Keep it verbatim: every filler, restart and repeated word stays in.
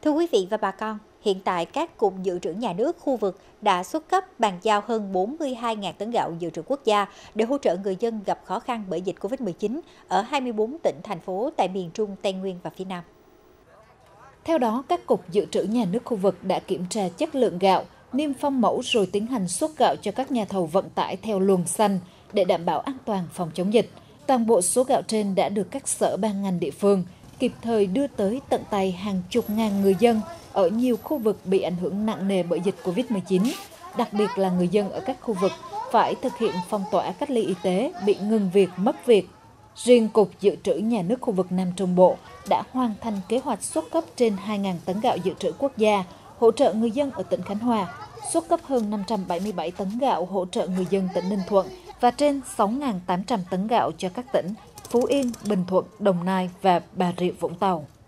Thưa quý vị và bà con, hiện tại các cục dự trữ nhà nước khu vực đã xuất cấp bàn giao hơn bốn mươi hai nghìn tấn gạo dự trữ quốc gia để hỗ trợ người dân gặp khó khăn bởi dịch Covid mười chín ở hai mươi tư tỉnh, thành phố tại miền Trung, Tây Nguyên và phía Nam. Theo đó, các cục dự trữ nhà nước khu vực đã kiểm tra chất lượng gạo, niêm phong mẫu rồi tiến hành xuất gạo cho các nhà thầu vận tải theo luồng xanh để đảm bảo an toàn phòng chống dịch. Toàn bộ số gạo trên đã được các sở ban ngành địa phương kịp thời đưa tới tận tay hàng chục ngàn người dân ở nhiều khu vực bị ảnh hưởng nặng nề bởi dịch Covid mười chín, đặc biệt là người dân ở các khu vực phải thực hiện phong tỏa cách ly y tế, bị ngừng việc, mất việc. Riêng Cục Dự trữ Nhà nước khu vực Nam Trung Bộ đã hoàn thành kế hoạch xuất cấp trên hai nghìn tấn gạo dự trữ quốc gia, hỗ trợ người dân ở tỉnh Khánh Hòa, xuất cấp hơn năm trăm bảy mươi bảy tấn gạo hỗ trợ người dân tỉnh Ninh Thuận và trên sáu nghìn tám trăm tấn gạo cho các tỉnh Phú Yên, Bình Thuận, Đồng Nai và Bà Rịa Vũng Tàu.